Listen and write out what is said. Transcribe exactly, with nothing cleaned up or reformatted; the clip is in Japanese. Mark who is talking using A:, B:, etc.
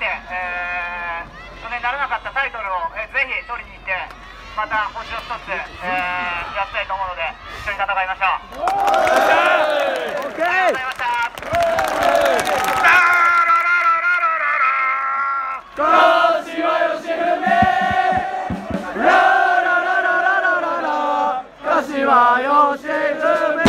A: 、えー、去年ならなかったタイトルを、えー、ぜひ取りに行って、また星を一つ、えー、やりたいと思うので、一緒に戦いましょう。ありがとうございました。
B: 柏吉文